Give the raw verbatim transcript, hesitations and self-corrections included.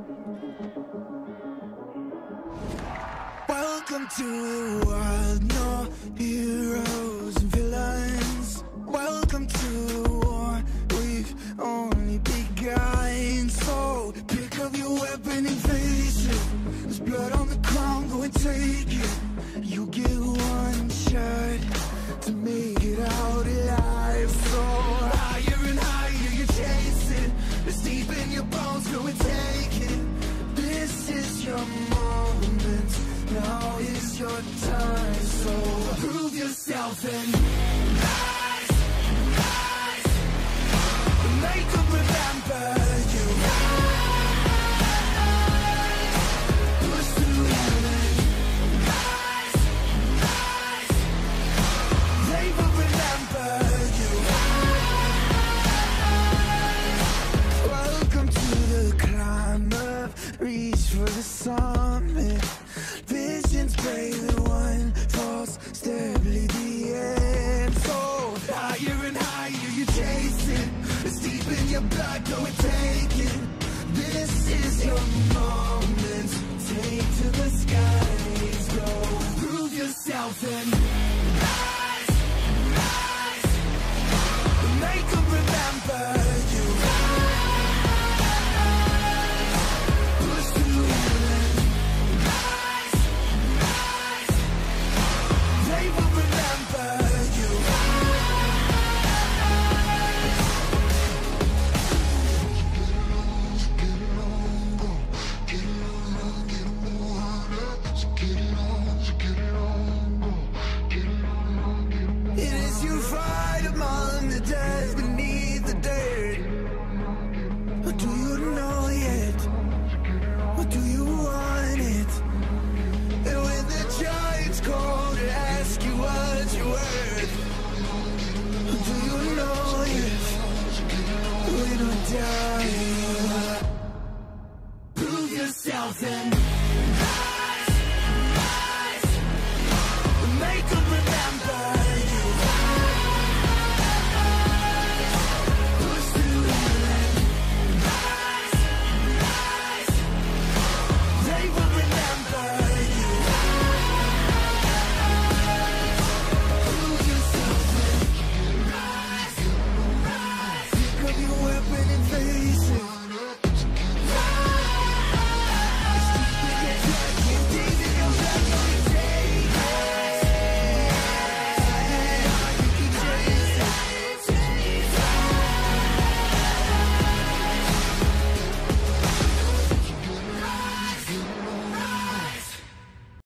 Welcome to the world, no heroes and villains. Welcome to the war, we've only begun. So pick up your weapon and face it. There's blood on the ground, go and take it. You get one shot to make it out alive. So higher and higher you chase it. It's deep in your bones, go and take it. This is your moment, now is your time. So prove yourself and rise, rise. Make them remember you. Rise, push through heaven. Rise, rise. They will remember you. Rise. Welcome to the climb up, reach for the summit. Visions brave and one false step